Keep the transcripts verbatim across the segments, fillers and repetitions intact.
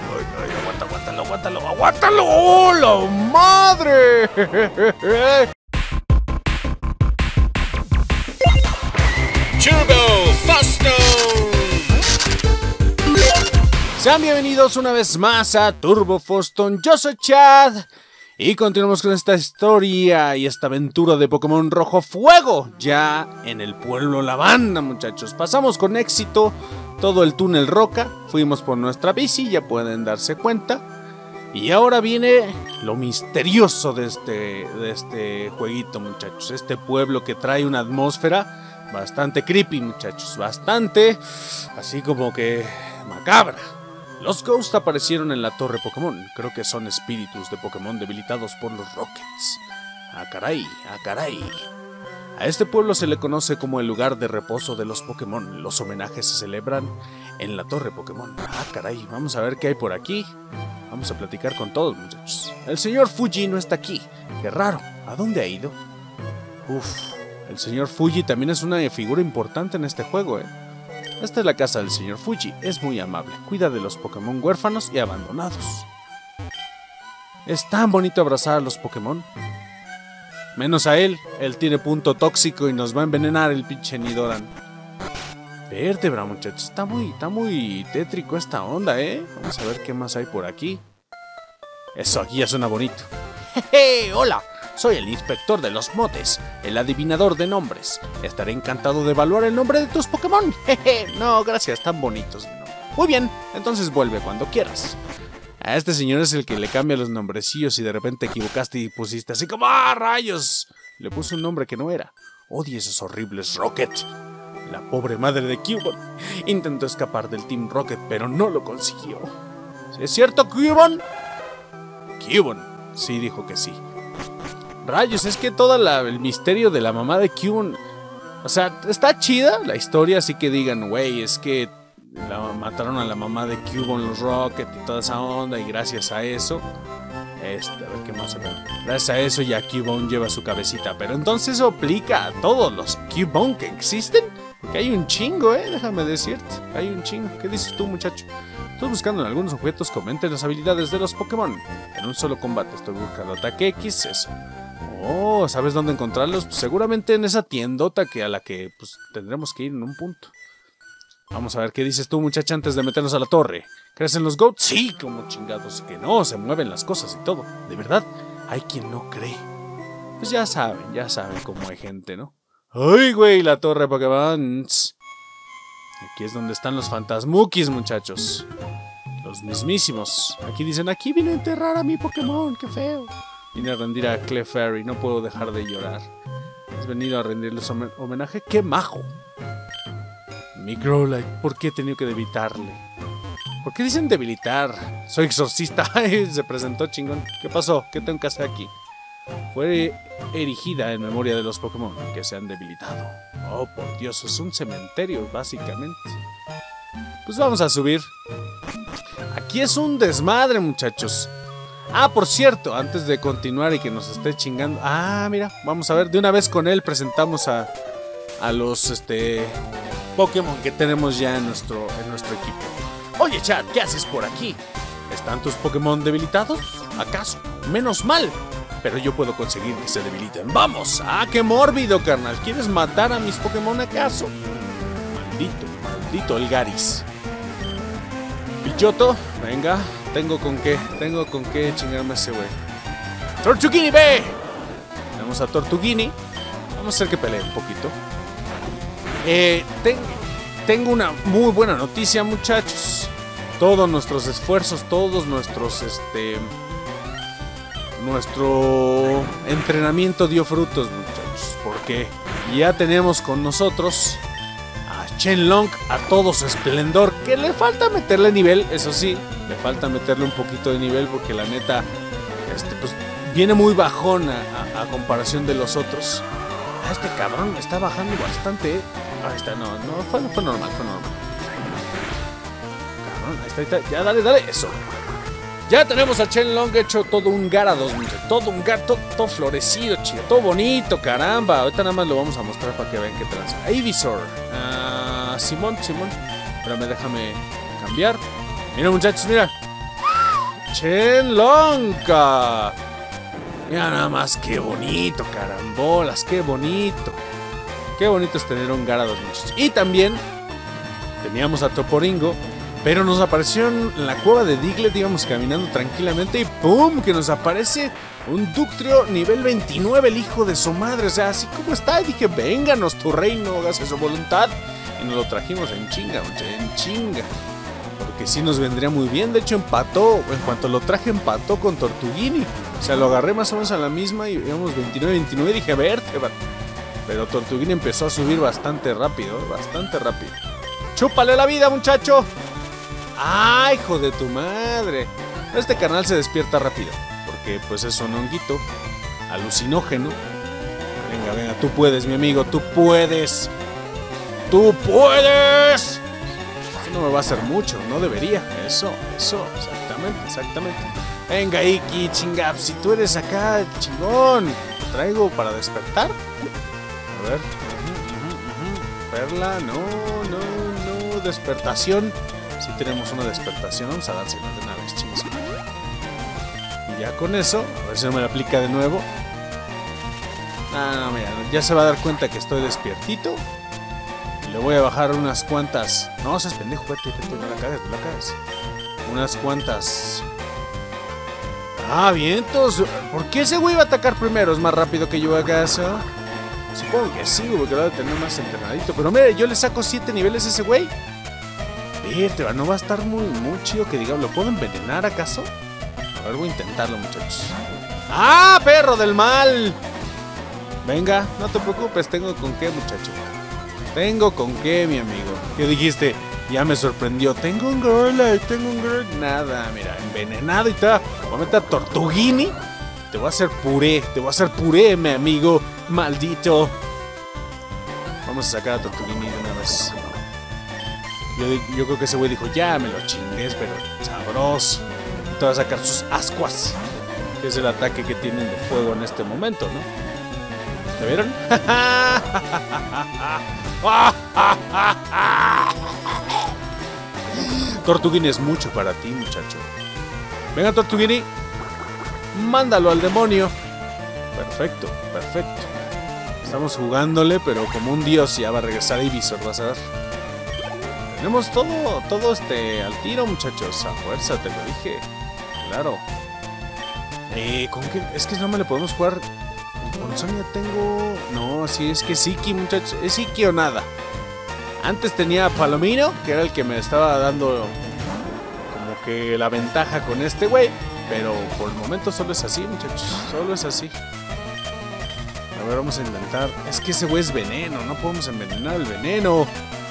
ay, ay, aguanta, aguántalo, aguántalo, aguántalo. ¡Oh, la madre! Turbo Fasto. Sean bienvenidos una vez más a Turbo Foston. Yo soy Chad y continuamos con esta historia y esta aventura de Pokémon Rojo Fuego, ya en el pueblo Lavanda, muchachos. Pasamos con éxito todo el túnel Roca, fuimos por nuestra bici, ya pueden darse cuenta. Y ahora viene lo misterioso de este, de este jueguito, muchachos. Este pueblo que trae una atmósfera bastante creepy, muchachos. Bastante, así como que macabra. Los Ghosts aparecieron en la torre Pokémon. Creo que son espíritus de Pokémon debilitados por los Rockets. Ah, caray, ah, caray. A este pueblo se le conoce como el lugar de reposo de los Pokémon. Los homenajes se celebran en la torre Pokémon. Ah, caray, vamos a ver qué hay por aquí. Vamos a platicar con todos, muchachos. El señor Fuji no está aquí. Qué raro, ¿a dónde ha ido? Uf, el señor Fuji también es una figura importante en este juego, eh. Esta es la casa del señor Fuji, es muy amable, cuida de los Pokémon huérfanos y abandonados. Es tan bonito abrazar a los Pokémon. Menos a él, él tiene punto tóxico y nos va a envenenar el pinche Nidoran. Vértebra, muchachos, está muy, está muy tétrico esta onda, ¿eh? Vamos a ver qué más hay por aquí. Eso, aquí ya suena bonito. ¡Jeje! ¡Hola! Soy el inspector de los motes, el adivinador de nombres. Estaré encantado de evaluar el nombre de tus Pokémon. Jeje, no, gracias, tan bonitos. No. Muy bien, entonces vuelve cuando quieras. A este señor es el que le cambia los nombrecillos y de repente equivocaste y pusiste así como ¡ah, rayos! Le puso un nombre que no era. Odio esos horribles Rocket. La pobre madre de Cubone intentó escapar del Team Rocket, pero no lo consiguió. ¿Es cierto, Cubone? Cubone, sí, dijo que sí. Rayos, es que todo el misterio de la mamá de Cubone, o sea, está chida la historia, así que digan, güey, es que la, mataron a la mamá de Cubone los Rocket y toda esa onda, y gracias a eso, este, a ver qué más se ve. Gracias a eso ya Cubone lleva su cabecita, pero entonces eso aplica a todos los Cubone que existen, porque hay un chingo, eh, déjame decirte, hay un chingo. ¿Qué dices tú, muchacho? Estoy buscando en algunos objetos, comenten las habilidades de los Pokémon. En un solo combate estoy buscando ataque X, eso. Oh, ¿sabes dónde encontrarlos? Pues seguramente en esa tiendota que a la que pues, tendremos que ir en un punto. Vamos a ver qué dices tú, muchacha, antes de meternos a la torre. ¿Crees en los Goats? Sí, como chingados que no, se mueven las cosas y todo. De verdad, hay quien no cree. Pues ya saben, ya saben cómo hay gente, ¿no? ¡Ay, güey! La torre Pokémon. Aquí es donde están los Fantasmukis, muchachos. Los mismísimos. Aquí dicen, aquí vine a enterrar a mi Pokémon, qué feo. Vine a rendir a Clefairy, no puedo dejar de llorar. ¿Has venido a rendirles homenaje? ¡Qué majo! Mi Growlithe, ¿por qué he tenido que debilitarle? ¿Por qué dicen debilitar? Soy exorcista. Se presentó chingón. ¿Qué pasó? ¿Qué tengo que hacer aquí? Fue erigida en memoria de los Pokémon que se han debilitado. Oh, por Dios, es un cementerio, básicamente. Pues vamos a subir. Aquí es un desmadre, muchachos. Ah, por cierto, antes de continuar y que nos esté chingando. Ah, mira, vamos a ver, de una vez con él presentamos a, a los este, Pokémon que tenemos ya en nuestro, en nuestro equipo. Oye, Chad, ¿qué haces por aquí? ¿Están tus Pokémon debilitados? ¿Acaso? Menos mal. Pero yo puedo conseguir que se debiliten. ¡Vamos! ¡Ah, qué mórbido, carnal! ¿Quieres matar a mis Pokémon acaso? Maldito, maldito el Garis. Pichoto, venga. Tengo con qué, tengo con qué chingarme a ese güey. ¡Tortuguini, ve! Tenemos a Tortuguini. Vamos a hacer que pelee un poquito. Eh, ten, tengo una muy buena noticia, muchachos. Todos nuestros esfuerzos, todos nuestros, este... Nuestro entrenamiento dio frutos, muchachos. Porque ya tenemos con nosotros a Shenlong a todo su esplendor. Que le falta meterle nivel, eso sí. Le falta meterle un poquito de nivel porque la neta este, pues, viene muy bajón a, a, a comparación de los otros. Ah, este cabrón está bajando bastante, ¿eh? Ahí está, no, no, fue, fue normal, fue normal. Cabrón, ahí está, ahí está. Ya, dale, dale, eso. Ya tenemos a Shenlong hecho todo un Gyarados, todo un Gyarados, todo, todo florecido, chido, todo bonito, caramba. Ahorita nada más lo vamos a mostrar para que vean qué tranza. Ivysaur, uh, Simón, Simón. Espérame, déjame cambiar. Mira, muchachos, mira. Shenlonga. Mira nada más, qué bonito, carambolas, qué bonito. Qué bonito es tener un Gyarados, muchachos. Y también teníamos a Toporingo, pero nos apareció en la cueva de Diglett. Íbamos caminando tranquilamente y ¡pum! Que nos aparece un Dugtrio nivel veintinueve, el hijo de su madre. O sea, así como está. Y dije, vénganos tu reino, hágase su voluntad. Y nos lo trajimos en chinga, muchachos, en chinga. Porque sí nos vendría muy bien. De hecho, empató. En cuanto lo traje, empató con Tortuguini. O sea, lo agarré más o menos a la misma y íbamos veintinueve veintinueve. Y dije, a ver, te va. Pero Tortuguini empezó a subir bastante rápido, bastante rápido. ¡Chúpale la vida, muchacho! ¡Ay, hijo de tu madre! Este carnal se despierta rápido, porque pues es un honguito alucinógeno. Venga, venga, tú puedes, mi amigo, tú puedes. ¡Tú puedes! Eso no me va a hacer mucho, no debería. Eso, eso, exactamente, exactamente. Venga, Iki, chingap, si tú eres acá, chingón. ¿Traigo para despertar? A ver. Perla, no, no, no. Despertación. Si tenemos una despertación, vamos a dársela de una vez, chingos. Y ya con eso, a ver si no me la aplica de nuevo. Ah, no, mira, ya se va a dar cuenta que estoy despiertito. Y le voy a bajar unas cuantas. No, seas pendejo, vete, vete, no la cagues, no la cagues. Unas cuantas. Ah, vientos. ¿Por qué ese güey va a atacar primero? ¿Es más rápido que yo acaso? Supongo que sí, porque lo va a tener más entrenadito. Pero mire, yo le saco siete niveles a ese güey. Vete, no va a estar muy, muy chido que diga. ¿Lo puedo envenenar acaso? A ver, voy a intentarlo, muchachos. ¡Ah, perro del mal! Venga, no te preocupes, tengo con qué, muchacho. Tengo con qué, mi amigo. ¿Qué dijiste? Ya me sorprendió. Tengo un girl, tengo un girl. Nada, mira, envenenado y tal. Voy a meter a Tortuguini. Te voy a hacer puré, te voy a hacer puré, mi amigo. Maldito. Vamos a sacar a Tortuguini de una vez. Yo, yo creo que ese güey dijo, ya me lo chingues, pero sabroso. Te va a sacar sus ascuas, que es el ataque que tienen de fuego en este momento, ¿no? ¿Lo vieron? Tortuguini es mucho para ti, muchacho. Venga, Tortuguini. Mándalo al demonio. Perfecto, perfecto. Estamos jugándole, pero como un dios. Ya va a regresar Ivysaur, vas a ver. Tenemos todo, todo este al tiro, muchachos. A fuerza, te lo dije. Claro. Eh, ¿con qué? Es que no me le podemos jugar. Con Sonia tengo... No, sí, es que es Iki, muchachos. Es Iki o nada. Antes tenía a Palomino, que era el que me estaba dando como que la ventaja con este güey. Pero por el momento solo es así, muchachos. Solo es así. A ver, vamos a intentar. Es que ese güey es veneno. No podemos envenenar el veneno.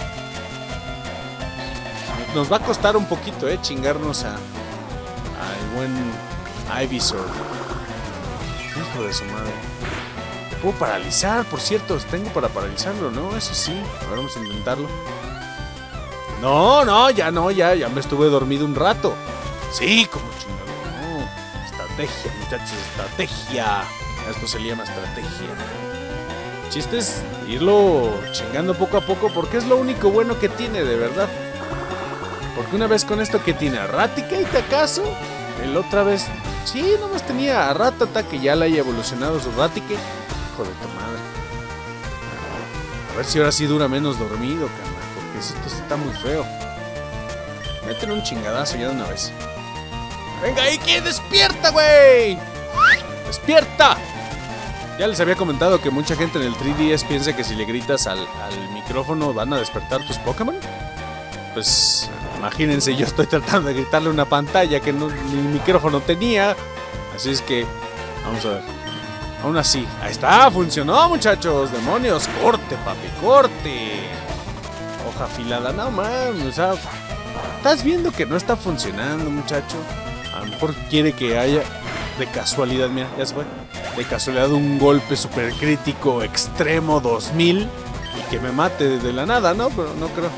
Nos va a costar un poquito, eh, chingarnos a al buen Ivysaur. Hijo de su madre. Puedo paralizar, por cierto. Tengo para paralizarlo, ¿no? Eso sí. A ver, vamos a intentarlo. No, no, ya no, ya, ya me estuve dormido un rato. Sí, como chingado. No. Estrategia, muchachos, estrategia. Esto se llama estrategia. El chiste es irlo chingando poco a poco, porque es lo único bueno que tiene, de verdad. Porque una vez con esto que tiene a Raticate, ¿acaso? El otra vez, sí, nomás tenía a Rattata, que ya le haya evolucionado su Raticate. Hijo de tu madre. A ver si ahora sí dura menos dormido, carnal, porque esto está muy feo. Métele un chingadazo ya de una vez. ¡Venga, Iki! ¡Despierta, güey! ¡Despierta! Ya les había comentado que mucha gente en el tres D S piensa que si le gritas al, al micrófono van a despertar tus Pokémon. Pues imagínense, yo estoy tratando de gritarle a una pantalla que no, ni micrófono tenía. Así es que, vamos a ver. Aún así, ahí está, funcionó, muchachos. Demonios, corte, papi, corte. Hoja afilada, no mames, o sea, estás viendo que no está funcionando, muchacho. A lo mejor quiere que haya, de casualidad, mira, ya se fue. De casualidad un golpe super crítico extremo dos mil. Y que me mate de la nada, ¿no? Pero no creo.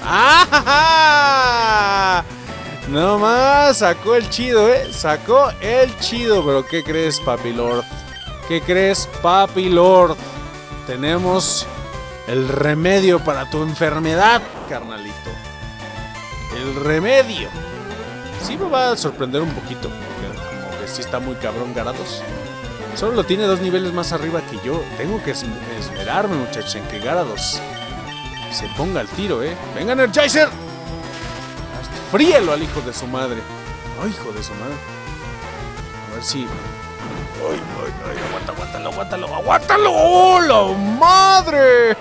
¡Ah! No más, sacó el chido, ¿eh? Sacó el chido. Pero ¿qué crees, Papi Lord? ¿Qué crees, Papi Lord? Tenemos el remedio para tu enfermedad, carnalito. El remedio. sí me va a sorprender un poquito, porque como que sí está muy cabrón Gyarados. Solo lo tiene dos niveles más arriba que yo. Tengo que esmerarme, muchachos, en que Gyarados se ponga al tiro, ¿eh? ¡Venga, Energizer! ¡Fríelo al hijo de su madre! ¡Ay, hijo de su madre! A ver si... ¡Ay, ay, ay! ¡Aguanta, aguántalo, aguántalo, aguántalo! ¡Oh, la madre!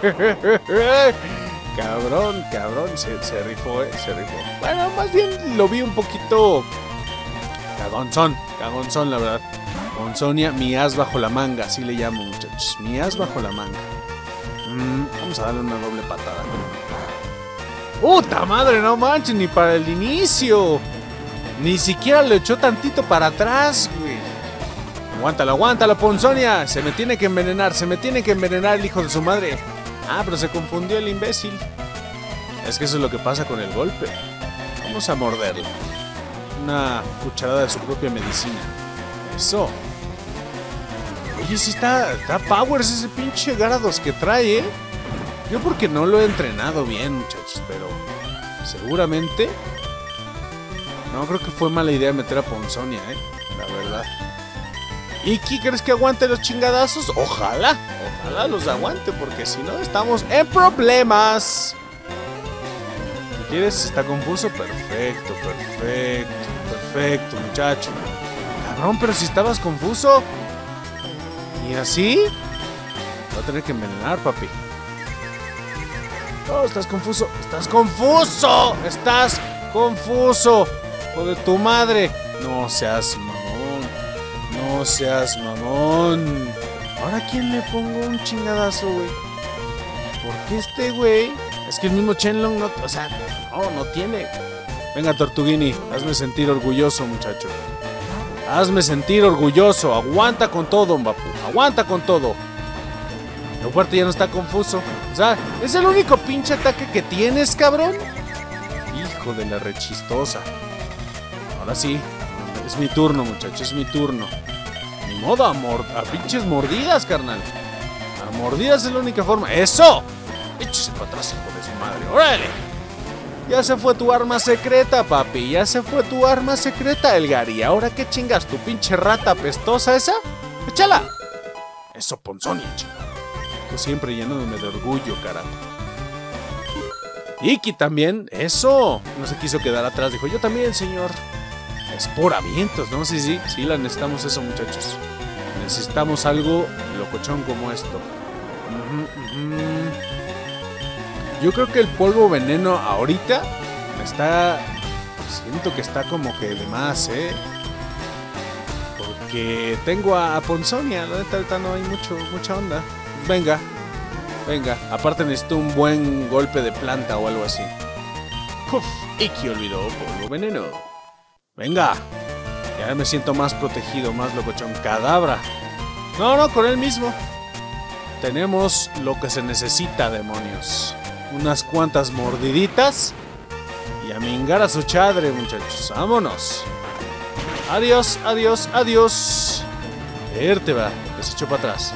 Cabrón, cabrón. Se, se rifó, ¿eh? Se rifó. Bueno, más bien lo vi un poquito... Cagonzón, cagonzón, la verdad. Con Sonia, mi as bajo la manga, así le llamo, muchachos. Mi as bajo la manga. Mm, vamos a darle una doble patada. ¡Puta madre! No manches, ni para el inicio. Ni siquiera le echó tantito para atrás, güey. Aguántalo, aguántalo, Ponzonia. Se me tiene que envenenar, se me tiene que envenenar el hijo de su madre. Ah, pero se confundió el imbécil. Es que eso es lo que pasa con el golpe. Vamos a morderlo. Una cucharada de su propia medicina. Eso. Oye, sí está, está powers ese pinche Gyarados que trae, ¿eh? Yo porque no lo he entrenado bien, muchachos, pero seguramente... No, creo que fue mala idea meter a Ponzonia, ¿eh? La verdad. ¿Iki crees que aguante los chingadazos? Ojalá, ojalá los aguante, porque si no estamos en problemas. ¿Qué quieres? ¿Está confuso? Perfecto, perfecto, perfecto, muchacho. Cabrón, pero si estabas confuso. ¿Y así? Va a tener que envenenar, papi. Oh, estás confuso. ¡Estás confuso! ¡Estás confuso! ¡Hijo de tu madre! No seas mamón. No seas mamón. ¿Ahora quién le pongo un chingadazo, güey? ¿Por qué este güey? Es que el mismo Shenlong no... O sea, no, no tiene. Venga, Tortuguini. Hazme sentir orgulloso, muchacho. Hazme sentir orgulloso. Aguanta con todo, Mbapu. Aguanta con todo. La fuerte ya no está confuso. O sea, ¿es el único pinche ataque que tienes, cabrón? Hijo de la rechistosa. Ahora sí. Es mi turno, muchachos. Es mi turno. Ni modo, a, mord a pinches mordidas, carnal. A mordidas es la única forma. ¡Eso! Échese para atrás, hijo de su madre. ¡Órale! Ya se fue tu arma secreta, papi. Ya se fue tu arma secreta, Elgar. ¿Y ahora qué chingas? ¿Tu pinche rata apestosa esa? ¡Échala! Eso, Ponzonia, chico. Tú siempre llenándome de orgullo, carajo. Iki también. Eso. No se quiso quedar atrás. Dijo, yo también, señor. Esporamientos, ¿no? Sí, sí. Sí, la necesitamos eso, muchachos. Necesitamos algo locochón como esto. Uh-huh, uh-huh. Yo creo que el polvo veneno ahorita está... Siento que está como que de más, ¿eh? Porque tengo a, a Ponzonia. La neta, ahorita no hay mucho, mucha onda. Venga, venga. Aparte necesito un buen golpe de planta o algo así. Puf, Iki olvidó polvo veneno. Venga. Ya me siento más protegido, más locochón. Cadabra. No, no, con él mismo. Tenemos lo que se necesita, demonios. Unas cuantas mordiditas. Y a mingar a su chadre, muchachos. Vámonos. Adiós, adiós, adiós. Vértebra. Se echó para atrás.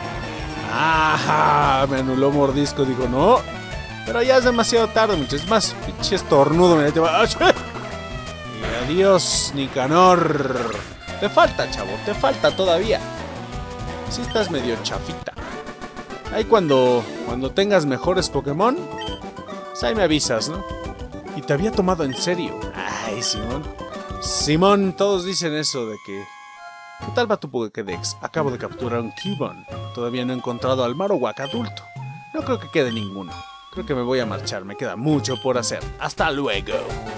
¡Ah! Me anuló mordisco. Digo, no. Pero ya es demasiado tarde, muchachos. Es más, pinche estornudo. Mira, te va. Y adiós, Nicanor. Te falta, chavo. Te falta todavía. Sí estás medio chafita. Ahí cuando, cuando tengas mejores Pokémon, pues ahí me avisas, ¿no? Y te había tomado en serio. Ay, Simón. Simón, todos dicen eso de que... ¿Qué tal va tu Pokédex? Acabo de capturar un Cubone. Todavía no he encontrado al Marowak adulto. No creo que quede ninguno. Creo que me voy a marchar. Me queda mucho por hacer. ¡Hasta luego!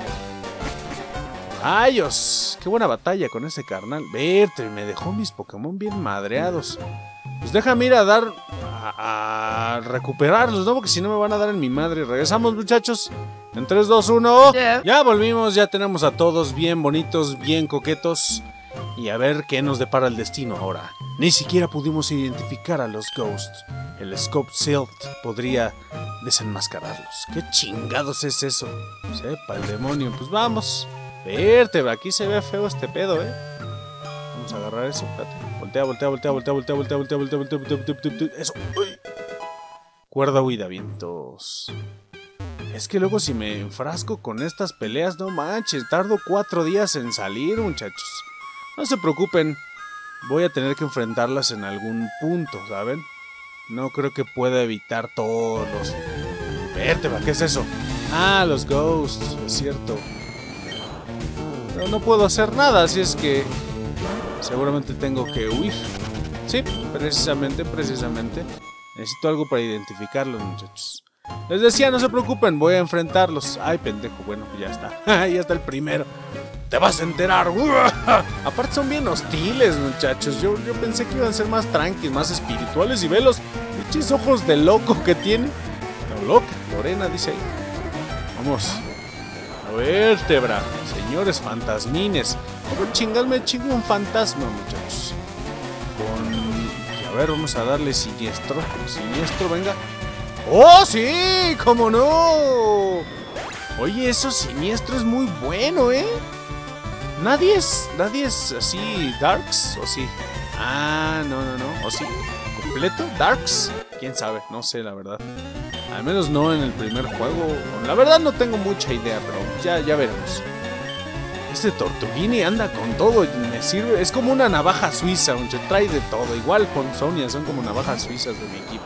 ¡Rayos! ¡Qué buena batalla con ese carnal! Verte, me dejó mis Pokémon bien madreados. Pues déjame ir a dar... A, a recuperarlos, ¿no? Porque si no me van a dar en mi madre. Regresamos, muchachos. En tres, dos, uno. Yeah. Ya volvimos. Ya tenemos a todos bien bonitos, bien coquetos. Y a ver qué nos depara el destino ahora. Ni siquiera pudimos identificar a los Ghosts. El Scope Silt podría desenmascararlos. ¿Qué chingados es eso? Sepa el demonio. Pues vamos. Vértebra, aquí se ve feo este pedo, ¿eh? Vamos a agarrar eso, espérate. Voltea, voltea, voltea, voltea, voltea, voltea, voltea, voltea, voltea, voltea, voltea, voltea, voltea. Eso. Uy. Cuerda huida, vientos. Es que luego si me enfrasco con estas peleas, no manches, tardo cuatro días en salir, muchachos. No se preocupen, voy a tener que enfrentarlas en algún punto, ¿saben? No creo que pueda evitar todos los... Vértebra, ¿qué es eso? Ah, los ghosts, es cierto. Pero no puedo hacer nada, así es que... seguramente tengo que huir. Sí, precisamente, precisamente. Necesito algo para identificarlos, muchachos. Les decía, no se preocupen, voy a enfrentarlos. Ay, pendejo, bueno, ya está. Ya está el primero. Te vas a enterar. Aparte son bien hostiles, muchachos. Yo, yo pensé que iban a ser más tranquilos, más espirituales. Y ve los pinches ojos de loco que tiene. No, loca, Lorena dice ahí. Vamos. A ver, Tebra. Señores fantasmines. ¿Cómo chingal me chingo un fantasma, muchachos? Con... A ver, vamos a darle siniestro. Siniestro, venga. ¡Oh, sí! ¡Cómo no! Oye, eso siniestro es muy bueno, ¿eh? Nadie es... Nadie es así... ¿Darks? ¿O sí? Ah, no, no, no. ¿O sí? ¿Completo? ¿Darks? ¿Quién sabe? No sé, la verdad. Al menos no en el primer juego. La verdad no tengo mucha idea, pero ya, ya veremos. Este Tortuguini anda con todo. Me sirve... Es como una navaja suiza, mucho. Trae de todo. Igual con Sonia son como navajas suizas de mi equipo.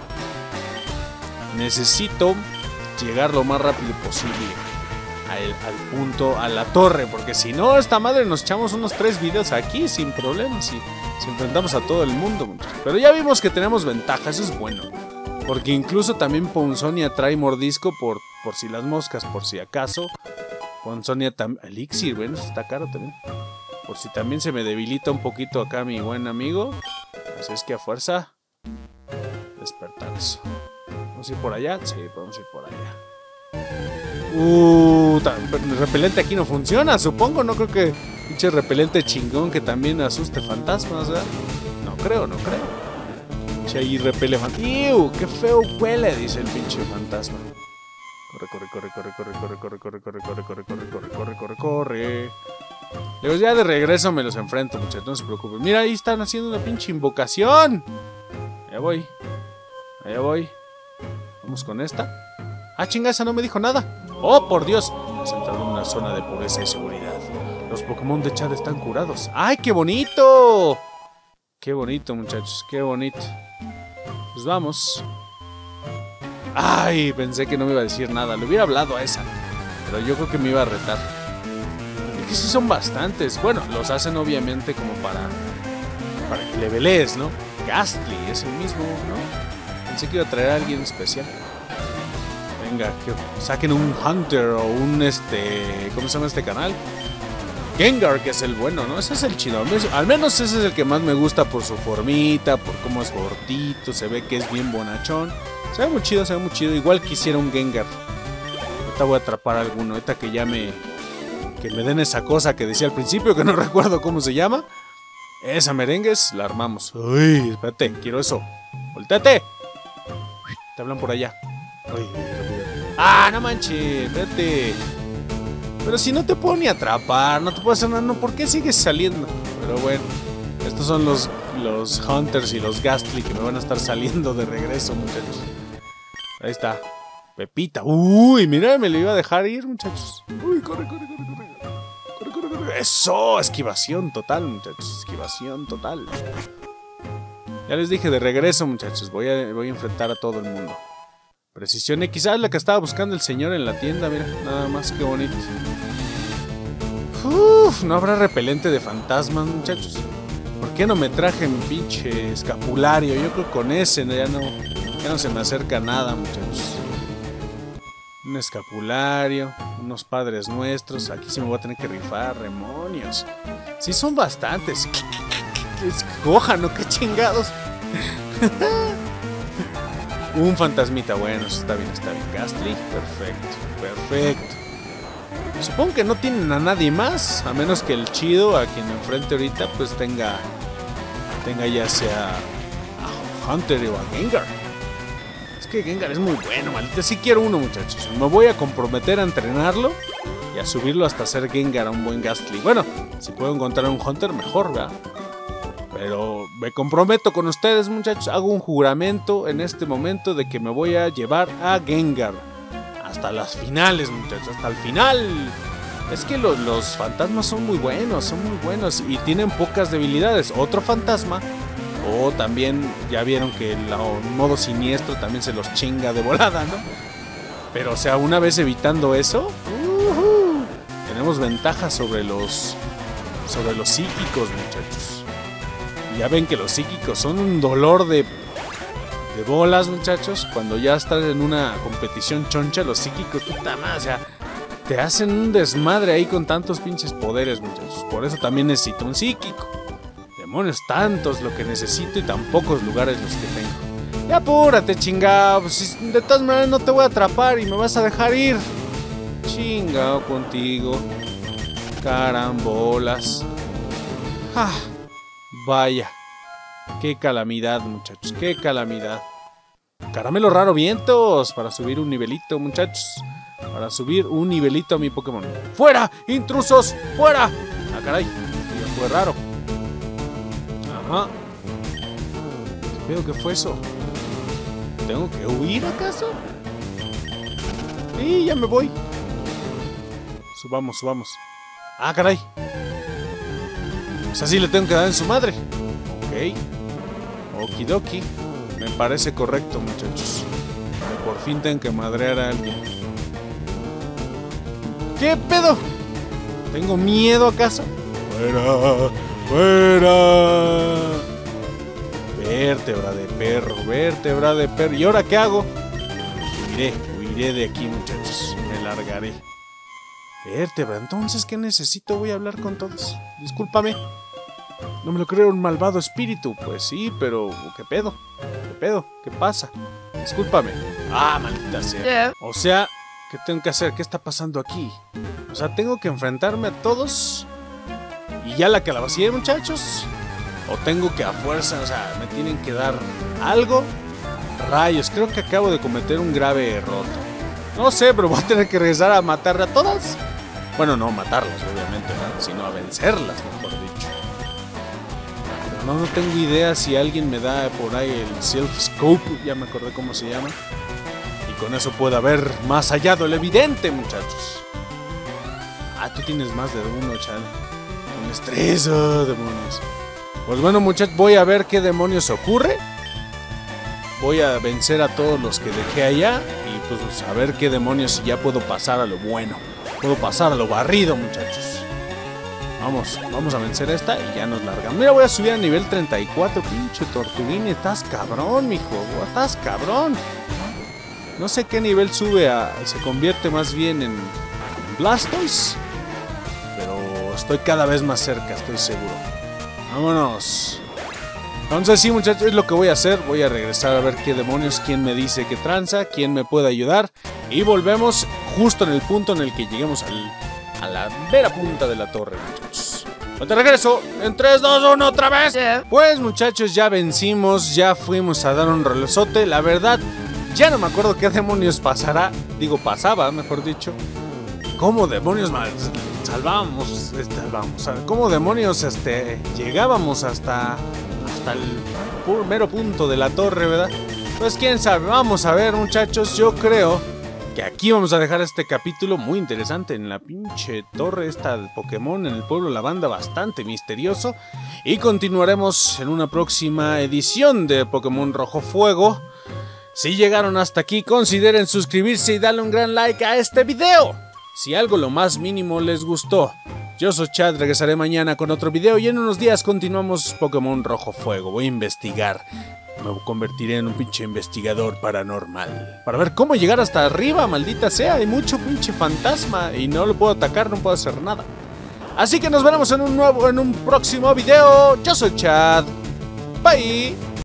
Necesito llegar lo más rápido posible al, al punto, a la torre, porque si no, esta madre nos echamos unos tres videos aquí sin problemas y si enfrentamos a todo el mundo, muchachos. Pero ya vimos que tenemos ventaja, eso es bueno, porque incluso también Ponzonia trae mordisco por, por si las moscas, por si acaso. Ponzonia también, elixir, bueno, eso está caro también, por si también se me debilita un poquito acá mi buen amigo. Así es que a fuerza despertar eso. ¿Vamos a ir por allá? Sí, podemos ir por allá. Uh, el repelente aquí no funciona, supongo. No creo que pinche repelente chingón que también asuste fantasmas, ¿verdad? No creo, no creo. Pinche ahí repele fantasmas. ¡Iu! ¡Qué feo huele! Dice el pinche fantasma. Corre, corre, corre, corre, corre, corre, corre, corre, corre, corre, corre, corre, corre, corre, corre, corre. Luego ya de regreso me los enfrento, muchachos, no se preocupen. Mira, ahí están haciendo una pinche invocación. Allá voy. Allá voy. Vamos con esta. Ah, chinga, esa no me dijo nada. Oh, por Dios. Has entrado en una zona de pureza y seguridad. Los Pokémon de Chad están curados. ¡Ay, qué bonito! Qué bonito, muchachos, qué bonito. Pues vamos. Ay, pensé que no me iba a decir nada. Le hubiera hablado a esa, pero yo creo que me iba a retar. Es que sí son bastantes. Bueno, los hacen obviamente como para Para que le velees, ¿no? Gastly es el mismo, ¿no? Pensé que iba a traer a alguien especial. Venga, que saquen un Hunter o un este... ¿Cómo se llama este canal? Gengar, que es el bueno, ¿no? Ese es el chido. Al menos ese es el que más me gusta por su formita, por cómo es gordito, se ve que es bien bonachón. Se ve muy chido, se ve muy chido. Igual quisiera un Gengar. Ahorita voy a atrapar a alguno. Ahorita que ya me... Que me den esa cosa que decía al principio, que no recuerdo cómo se llama. Esa merengues, la armamos. Uy, espérate, quiero eso. ¡Voltate! Te hablan por allá. Uy, ¡ah, no manches! Espérate. Pero si no te puedo ni atrapar, no te puedo hacer nada, no, ¿por qué sigues saliendo? Pero bueno, estos son los, los Hunters y los Gastly que me van a estar saliendo de regreso, muchachos. Ahí está. Pepita. Uy, mira, me lo iba a dejar ir, muchachos. Uy, corre, corre, corre, corre. Corre, corre, corre. Eso, esquivación total, muchachos. Esquivación total. Ya les dije, de regreso, muchachos. Voy a, voy a enfrentar a todo el mundo. Precisión X, quizás la que estaba buscando el señor en la tienda, mira, nada más que bonito. Uf, no habrá repelente de fantasmas, muchachos. ¿Por qué no me traje mi pinche escapulario? Yo creo que con ese ya no, ya no se me acerca nada, muchachos. Un escapulario, unos padres nuestros. Aquí sí me voy a tener que rifar, demonios. Sí, son bastantes. Escojan, ¿no? Qué chingados. Un fantasmita, bueno, está bien, está bien. Gastly, perfecto, perfecto. Supongo que no tienen a nadie más, a menos que el chido, a quien me enfrente ahorita, pues tenga, tenga ya sea a Hunter o a Gengar. Es que Gengar es muy bueno, maldita. Sí quiero uno, muchachos. Me voy a comprometer a entrenarlo y a subirlo hasta hacer Gengar a un buen Gastly. Bueno, si puedo encontrar a un Hunter, mejor, ¿verdad? Pero me comprometo con ustedes, muchachos. Hago un juramento en este momento de que me voy a llevar a Gengar a hasta las finales, muchachos, hasta el final. Es que los, los fantasmas son muy buenos, son muy buenos y tienen pocas debilidades. Otro fantasma, o también ya vieron que el modo siniestro también se los chinga de volada, ¿no? Pero, o sea, una vez evitando eso, uh-huh, tenemos ventaja sobre los, sobre los psíquicos, muchachos. Ya ven que los psíquicos son un dolor de, de bolas, muchachos. Cuando ya estás en una competición choncha, los psíquicos, puta madre, o sea, te hacen un desmadre ahí con tantos pinches poderes, muchachos. Por eso también necesito un psíquico. Demonios, tantos lo que necesito y tan pocos lugares los que tengo. Ya apúrate, chingado. Pues, de todas maneras no te voy a atrapar y me vas a dejar ir. Chingado contigo. Carambolas. Ah, vaya. Qué calamidad, muchachos. Qué calamidad. Caramelo raro vientos. Para subir un nivelito, muchachos. Para subir un nivelito a mi Pokémon. ¡Fuera! ¡Intrusos! ¡Fuera! Ah, caray. Ya fue raro. Ajá. ¿Qué pedo que fue eso? ¿Tengo que huir acaso? Sí, ya me voy. Subamos, subamos. Ah, caray. Pues así le tengo que dar en su madre. Ok. Okidoki. Me parece correcto, muchachos. Que por fin tengo que madrear a alguien. ¿Qué pedo? ¿Tengo miedo acaso? ¡Fuera! ¡Fuera! Vértebra de perro, vértebra de perro. ¿Y ahora qué hago? Huiré, huiré de aquí, muchachos. Me largaré. Vértebra, entonces, ¿qué necesito? Voy a hablar con todos. Discúlpame. No me lo creo un malvado espíritu. Pues sí, pero ¿qué pedo? ¿Qué pedo? ¿Qué pasa? Discúlpame. Ah, maldita sea. O sea, ¿qué tengo que hacer? ¿Qué está pasando aquí? O sea, ¿tengo que enfrentarme a todos y ya la calabacía, muchachos? ¿O tengo que a fuerza, o sea, me tienen que dar algo? Rayos, creo que acabo de cometer un grave error. No sé, pero voy a tener que regresar a matar a todas. Bueno, no matarlas, obviamente, ¿no? Sino a vencerlas, mejor dicho. Pero no, no tengo idea si alguien me da por ahí el Self Scope, ya me acordé cómo se llama. Y con eso pueda ver más allá de lo evidente, muchachos. Ah, tú tienes más de uno, chale. Un estrés, oh, demonios. Pues bueno, muchachos, voy a ver qué demonios ocurre. Voy a vencer a todos los que dejé allá. Y pues a ver qué demonios si ya puedo pasar a lo bueno. Puedo pasar a lo barrido, muchachos. Vamos, vamos a vencer esta y ya nos largamos. Mira, voy a subir a nivel treinta y cuatro, pinche Tortuguín. Estás cabrón, mijo. Estás cabrón. No sé qué nivel sube a... Se convierte más bien en... Blastoise. Pero estoy cada vez más cerca, estoy seguro. Vámonos. Entonces sí, muchachos, es lo que voy a hacer. Voy a regresar a ver qué demonios, quién me dice que tranza, quién me puede ayudar. Y volvemos justo en el punto en el que lleguemos al, a la vera punta de la torre, muchachos. Te regreso en tres, dos, uno, otra vez. Pues muchachos, ya vencimos, ya fuimos a dar un rolozote. La verdad, ya no me acuerdo qué demonios pasará. Digo, pasaba, mejor dicho. ¿Cómo demonios mal salvábamos? Este, vamos, ¿cómo demonios este, llegábamos hasta, hasta el puro, mero punto de la torre, verdad? Pues quién sabe, vamos a ver, muchachos. Yo creo que aquí vamos a dejar este capítulo muy interesante. En la pinche torre esta de Pokémon, en el pueblo La Banda, bastante misterioso. Y continuaremos en una próxima edición de Pokémon Rojo Fuego. Si llegaron hasta aquí, consideren suscribirse y darle un gran like a este video. Si algo lo más mínimo les gustó. Yo soy Chad, regresaré mañana con otro video y en unos días continuamos Pokémon Rojo Fuego. Voy a investigar. Me convertiré en un pinche investigador paranormal. Para ver cómo llegar hasta arriba, maldita sea. Hay mucho pinche fantasma y no lo puedo atacar, no puedo hacer nada. Así que nos veremos en un nuevo, en un próximo video. Yo soy Chad. Bye.